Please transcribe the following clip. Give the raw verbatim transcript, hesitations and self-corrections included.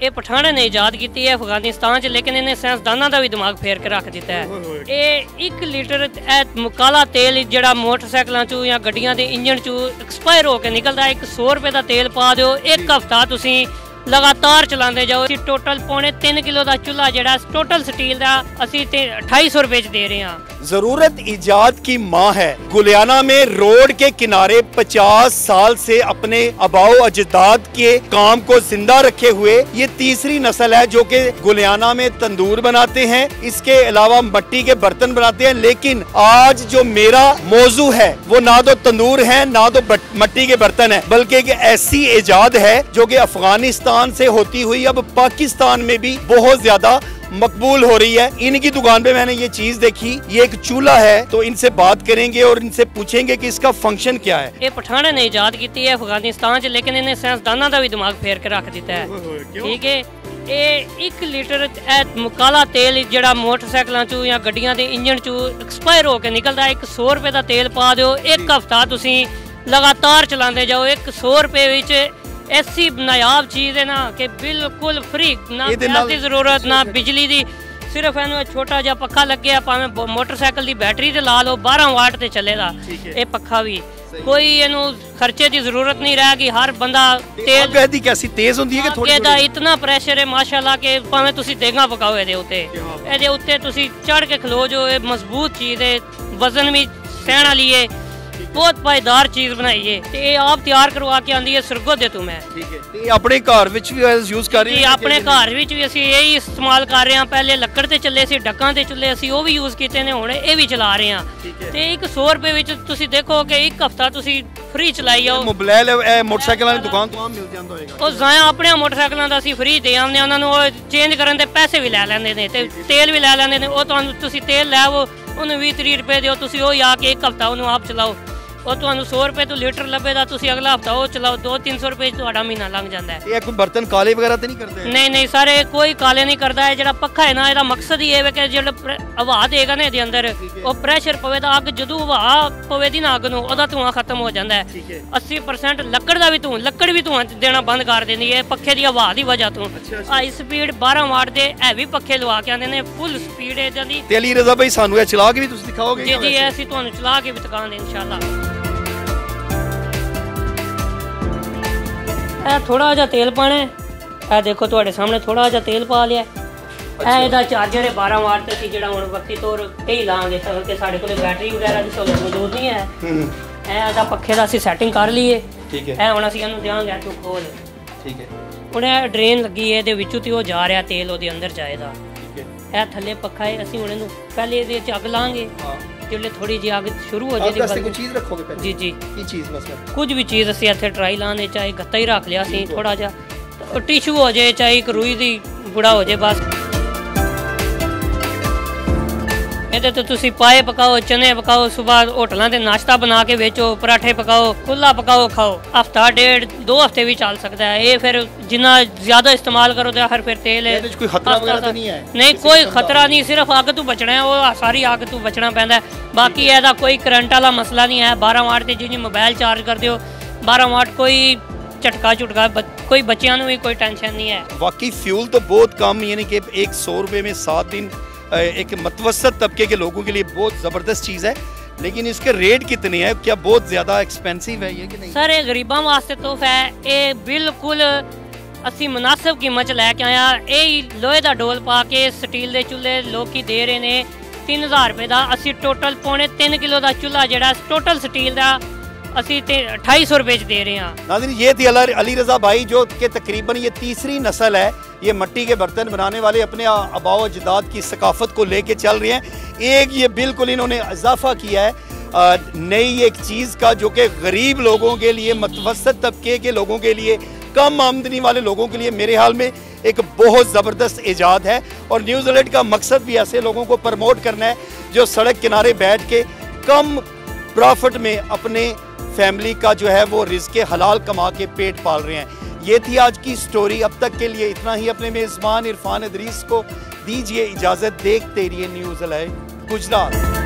ये पठाने ने ईजाद की है अफगानिस्तान च, लेकिन इन्हें साइंसदाना का भी दिमाग फेर के रख दिता है। ये एक लीटर काला तेल जड़ा मोटरसाइकिलों चू या गड्डियां दे इंजन चू एक्सपायर होकर निकलता है, एक सौ रुपए का तेल पा दो, एक हफ्ता तुसी लगातार चलाते जाओ। टोटल पौने तीन किलो का चूल्हा जड़ा टोटल स्टील का असी अठाई सौ रुपए दे रहे हैं। जरूरत इजाद की माँ है। गुलियाना में रोड के किनारे पचास साल से अपने आबाओ अजदाद के काम को जिंदा रखे हुए ये तीसरी नस्ल है जो कि गुलियाना में तंदूर बनाते हैं, इसके अलावा मिट्टी के बर्तन बनाते हैं। लेकिन आज जो मेरा मौजू है वो ना तो तंदूर है ना तो मिट्टी के बर्तन है, बल्कि एक ऐसी इजाद है जो कि अफगानिस्तान से होती हुई अब पाकिस्तान में भी बहुत ज्यादा मकबूल हो रही है। इनकी दुकान पे मैंने ये चीज देखी, ये एक चूल्हा है, तो इनसे बात करेंगे और इनसे पूछेंगे कि इसका फंक्शन क्या है। ये पठाने ने ईजाद की है अफगानिस्तान च, लेकिन इन्हें साइंसदाना का भी दिमाग फेर के रख दिता है। ठीक है, ये एक लीटर काला तेल जड़ा मोटरसाइकिलों चू या गड्डियां दे इंजन चू एक्सपायर होकर निकलता है, एक सौ रुपए का तेल पा दो, एक हफ्ता तुसी लगातार चलाते जाओ। एक सौ रुपए विच ऐसी नायाब चीज है ना कि बिल्कुल फ्री, ना गैस की जरूरत ना बिजली दी, सिर्फ इन्हू छोटा जा पखा लगे, भावें मोटरसाइकिल की बैटरी ते ला लो, बारह वाट ते चलेगा ये पखा भी, कोई इनू खर्चे की जरूरत नहीं रहेगी। हर बंदा तेल दी कैसी तेज होंदी है कि थोड़ी दा इतना प्रेशर है माशाल्लाह के भावें तुसी देगा पकाओ ਇਹਦੇ ਉੱਤੇ ਇਹਦੇ ਉੱਤੇ ਤੁਸੀਂ चढ़ के खलो जो ये मजबूत चीज है, वजन भी सहन वाली है, बहुत पायदार चीज बनाई है। ये आप तैयार करवा के आंदी है सरगो दे तुम्हें। ठीक है, ते अपने घर विच भी यूज कर रहे हैं? अपने घर विच भी ਅਸੀਂ यही इस्तेमाल कर रहे हैं। पहले लकड़ ते ਚੱਲੇ ਸੀ, ਡੱਕਾਂ ਤੇ ਚੁੱਲੇ ਅਸੀਂ ਉਹ ਵੀ ਯੂਜ਼ ਕੀਤੇ ਨੇ, ਹੁਣ ਇਹ ਵੀ ਚਲਾ ਰਹੇ ਹਾਂ। ਤੇ ਇੱਕ सौ ਰੁਪਏ ਵਿੱਚ ਤੁਸੀਂ ਦੇਖੋ ਕਿ ਇੱਕ ਹਫਤਾ ਤੁਸੀਂ ਫ੍ਰੀ ਚਲਾਈ ਜਾਓ। ਮੋਬਾਈਲ ਮੋਟਰਸਾਈਕਲਾਂ ਦੀ ਦੁਕਾਨ ਤੋਂ ਮਿਲ ਜਾਂਦਾ ਹੋਏਗਾ। ਉਹ ਜ਼ਾਇਆ ਆਪਣੇ ਮੋਟਰਸਾਈਕਲਾਂ ਦਾ ਅਸੀਂ ਫ੍ਰੀ ਦੇ ਆਉਂਦੇ, ਉਹਨਾਂ ਨੂੰ ਉਹ ਚੇਂਜ ਕਰਨ ਦੇ ਪੈਸੇ ਵੀ ਲੈ ਲੈਂਦੇ ਨੇ ਤੇ ਤੇਲ ਵੀ ਲੈ ਲੈਂਦੇ ਨੇ। ਉਹ ਤੁਹਾਨੂੰ ਤੁਸੀਂ ਤੇਲ ਲੈ ਆਵੋ, ਉਹਨੂੰ ਵੀਹ ਤੀਹ ਰੁਪਏ ਦਿਓ, ਤੁਸੀਂ ਉਹ ਆ ਕੇ ਇੱਕ ਹਫਤਾ ਉਹਨੂੰ ਆਪ ਚਲਾਓ। ਉਹ ਤੁਹਾਨੂੰ सौ रुपए तो लीटर लभेगा, ਤੁਸੀਂ अगला हफ्ता वो चलाओ, दो तीन सौ रुपए ਤੁਹਾਡਾ ਮਹੀਨਾ लंघ ਜਾਂਦਾ ਹੈ। ਇਹ ਕੋਈ ਬਰਤਨ ਕਾਲੇ ਵਗੈਰਾ ਤੇ ਨਹੀਂ ਕਰਦੇ? ਨਹੀਂ ਨਹੀਂ ਸਾਰੇ ਕੋਈ ਕਾਲੇ ਨਹੀਂ ਕਰਦਾ ਹੈ। ਜਿਹੜਾ ਪੱਖਾ ਹੈ ਨਾ, ਇਹਦਾ ਮਕਸਦ ਹੀ ਇਹ ਹੈ ਕਿ ਜਿਹੜਾ ਹਵਾ ਦੇਗਾ ਨਾ ਇਹਦੇ ਅੰਦਰ, ਉਹ ਪ੍ਰੈਸ਼ਰ ਪਵੇ ਤਾਂ ਅੱਗ ਜਦੋਂ ਹਵਾ ਪਵੇ ਦੀ ਨਾ ਅੱਗ ਨੂੰ, ਉਹਦਾ ਧੂਆਂ ਖਤਮ ਹੋ ਜਾਂਦਾ ਹੈ। अस्सी परसेंट ਲੱਕੜ ਦਾ ਵੀ ਧੂਆਂ, ਲੱਕੜ ਵੀ ਧੂਆਂ ਦੇਣਾ ਬੰਦ ਕਰ ਦਿੰਦੀ ਹੈ ਪੱਖੇ ਦੀ ਹਵਾ ਦੀ ਵਜ੍ਹਾ ਤੋਂ। ਹਾਈ ਸਪੀਡ ਬਾਰ੍ਹਾਂ ਵਾਟ ਦੇ ਹੈਵੀ ਪੱਖੇ ਲਵਾ ਕੇ ਆਉਂਦੇ ਨੇ, ਫੁੱਲ ਸਪੀਡ ਇਹਦੀ ਦੀ। ਤੇ ਅਲੀ ਰਜ਼ਾ ਭਾਈ ਸਾਨੂੰ ਇਹ ਚਲਾ ਕੇ ਵੀ ਤੁਸੀਂ ਦਿਖਾਓਗੇ? ਜੀ ਜੀ, ਅਸੀਂ ਤੁਹਾਨੂੰ ਚਲਾ ਕੇ ਵੀ ਦਿਖਾਵਾਂਗੇ ਇਨਸ਼ਾਅੱਲਾ। थोड़ा जा तेल पाना है, ए देखो तुम्हारे सामने थोड़ा जा तेल पा लिया। ਇਹਦਾ ਚਾਰਜਰ ਹੈ बारह ਵਾਟ ਤੇ ਅਸੀਂ ਜਿਹੜਾ ਹੁਣ ਵਕਤੀ ਤੌਰ ਤੇ ਹੀ ਲਾਂਗੇ, ਕਿ ਸਾਡੇ ਕੋਲ ਬੈਟਰੀ ਵਗੈਰਾ ਦੀ ਸਹੂਲਤ ਮੌਜੂਦ ਨਹੀਂ ਹੈ। ਇਹ ਇਹਦਾ ਪੱਖੇ ਦਾ ਅਸੀਂ ਸੈਟਿੰਗ ਕਰ ਲਈਏ। ਠੀਕ ਹੈ, ਇਹ ਹੁਣ ਅਸੀਂ ਇਹਨੂੰ ਦਿਆਂਗੇ ਤੂੰ ਖੋਲ। ਠੀਕ ਹੈ, ਹੁਣ ਇਹ ਡਰੇਨ ਲੱਗੀ ਹੈ, ਇਹਦੇ ਵਿੱਚੋਂ ਤੇ ਉਹ ਜਾ ਰਿਹਾ ਤੇਲ ਉਹਦੇ ਅੰਦਰ ਜਾਏਗਾ। ਠੀਕ ਹੈ, ਇਹ ਥੱਲੇ ਪੱਖਾ ਹੈ, ਅਸੀਂ ਹੁਣ ਇਹਨੂੰ ਪਹਿਲੇ ਇਹਦੇ ਚ ਅੱਗ ਲਾਂਗੇ। जिसले थोड़ी जी आग शुरू हो जाएगी, कोई चीज रखोगे पहले? जी जी, की चीज मतलब कुछ भी चीज ਅਸੀਂ ਇੱਥੇ ਟਰਾਈ ਲਾਣੇ, ਚਾਹੇ ਗੱਤਾ ਹੀ ਰੱਖ ਲਿਆ ਸੀ ਥੋੜਾ ਜਿਹਾ, ਟਿਸ਼ੂ ਹੋ ਜਾਏ, ਚਾਹੇ ਇੱਕ ਰੂਈ ਦੀ ਬੁੜਾ ਹੋ ਜਾਏ, ਬਸ ਇਹਦੇ ਤੇ ਤੁਸੀਂ ਪਾਏ ਪਕਾਓ, ਚਨੇ ਪਕਾਓ, ਸਵੇਰ ਹੋਟਲਾਂ ਤੇ ਨਾਸ਼ਤਾ ਬਣਾ ਕੇ ਵੇਚੋ, ਪਰਾਠੇ ਪਕਾਓ, ਖੁੱਲਾ ਪਕਾਓ, ਖਾਓ। ਹਫਤਾ ਡੇਢ ਦੋ ਹਫਤੇ ਵੀ ਚੱਲ ਸਕਦਾ ਹੈ ਇਹ। ਫਿਰ ਜਿੰਨਾ ਜ਼ਿਆਦਾ ਇਸਤੇਮਾਲ ਕਰੋ ਤਾਂ ਹਰ ਫਿਰ ਤੇਲ ਹੈ। ਕੋਈ ਖਤਰਾ ਵਗੈਰਾ ਤਾਂ ਨਹੀਂ ਹੈ? ਨਹੀਂ, ਕੋਈ ਖਤਰਾ ਨਹੀਂ, ਸਿਰਫ ਅੱਗ ਤੋਂ ਬਚਣਾ ਹੈ, ਉਹ ਸਾਰੀ ਅੱਗ ਤੋਂ ਬਚਣਾ ਪੈਂਦਾ। ਬਾਕੀ ਇਹਦਾ ਕੋਈ ਕਰੰਟ ਵਾਲਾ ਮਸਲਾ नहीं है। बारह वाट ਤੇ ਜਿੰਨੀ मोबाइल चार्ज करते हो बारह वाट, कोई झटका झुटका कोई बच्चों भी कोई टेंशन नहीं है। वाकई फ्यूल तो बहुत कम, यानी कि एक सौ रुपये में सात दिन एक मतवसत तबके के लोगों के लिए बहुत ज़बरदस्त चीज़ है। लेकिन इसके रेट कितने हैं? क्या बहुत ज़्यादा एक्सपेंसिव है ये कि नहीं? सर ये गरीबों वास्ते तोहफा है, ये बिल्कुल ਅਸੀਂ मुनासिब कीमत च लैके आया। ਇਹ ਲੋਹੇ ਦਾ ਡੋਲ ਪਾ ਕੇ ਸਟੀਲ ਦੇ ਚੁੱਲ੍ਹੇ ਲੋਕੀ ਦੇ ਰਹੇ ਨੇ तीन हज़ार रुपये का। असी टोटल पौने तीन किलो का चूल्हा जड़ा टोटल स्टील का असी अठाई सौ रुपये दे रहे हैं। नाज़रीन, ये थी अली रज़ा भाई जो कि तकरीबन ये तीसरी नस्ल है, ये मिट्टी के बर्तन बनाने वाले अपने आबाओ अजदाद की सकाफत को लेके चल रहे हैं। एक ये बिल्कुल इन्होंने इजाफा किया है नई एक चीज़ का, जो कि गरीब लोगों के लिए, मतवसत तबके के लोगों के लिए, कम आमदनी वाले लोगों के लिए मेरे हाल में एक बहुत ज़बरदस्त इजाद है। और न्यूज़ अलर्ट का मकसद भी ऐसे लोगों को प्रमोट करना है जो सड़क किनारे बैठ के कम प्रॉफिट में अपने फैमिली का जो है वो रिज़्क़ हलाल कमा के पेट पाल रहे हैं। ये थी आज की स्टोरी। अब तक के लिए इतना ही। अपने मेज़बान इरफान इदरीस को दीजिए इजाज़त। देखते रहिए न्यूज़ अलर्ट गुजरात।